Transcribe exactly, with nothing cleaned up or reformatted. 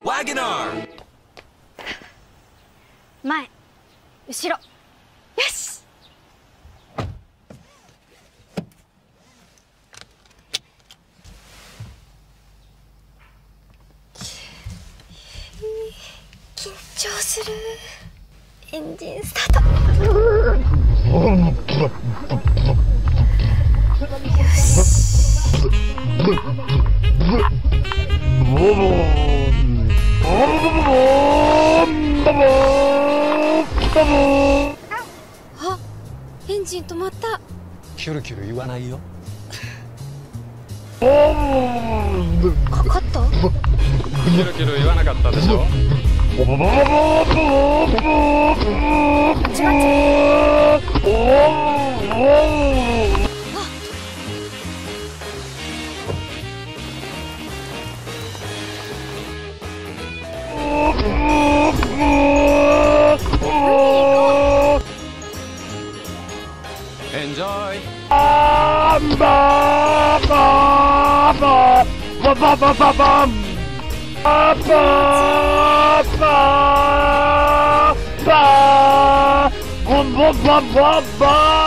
Wagoner! 前後ろよし。緊張する。エンジンスタート。よし。あ、エンジン止まった。 キュルキュル言わないよ。 かかった？ キュルキュル言わなかったでしょ。 まちまち。 Enjoy! Bum bum bum bum bum.